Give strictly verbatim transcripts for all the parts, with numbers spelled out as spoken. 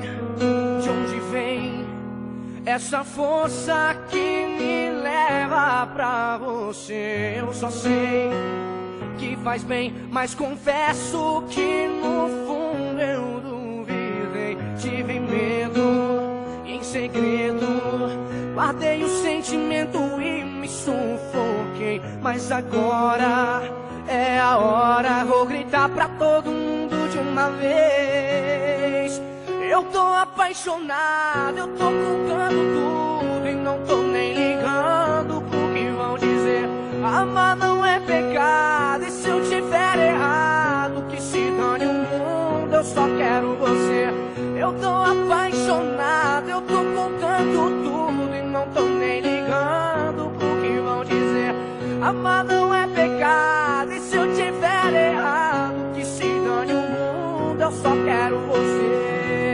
de onde vem essa força que me leva pra você. Eu só sei que faz bem, mas confesso que no fundo eu duvidei. Tive medo e em segredo guardei o sentimento e me sufoquei. Mas agora é a hora, vou gritar pra todo mundo de uma vez. Eu tô apaixonado, eu tô contando tudo e não tô nem ligando pro que vão dizer. Amar não é pecado, e se eu tiver errado, que se dane o mundo, eu só quero você. Eu tô apaixonado, eu tô contando tudo e não tô nem ligando pro que vão dizer. Amar não é pecado, e se eu tiver errado, que se dane o mundo, eu só quero você.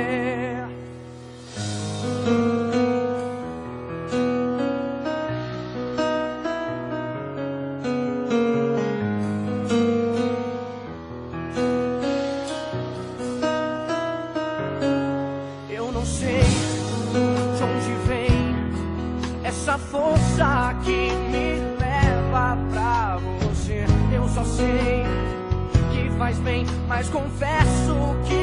Eu não sei de onde vem essa força que me leva pra você. Eu só sei que faz bem, mas confesso que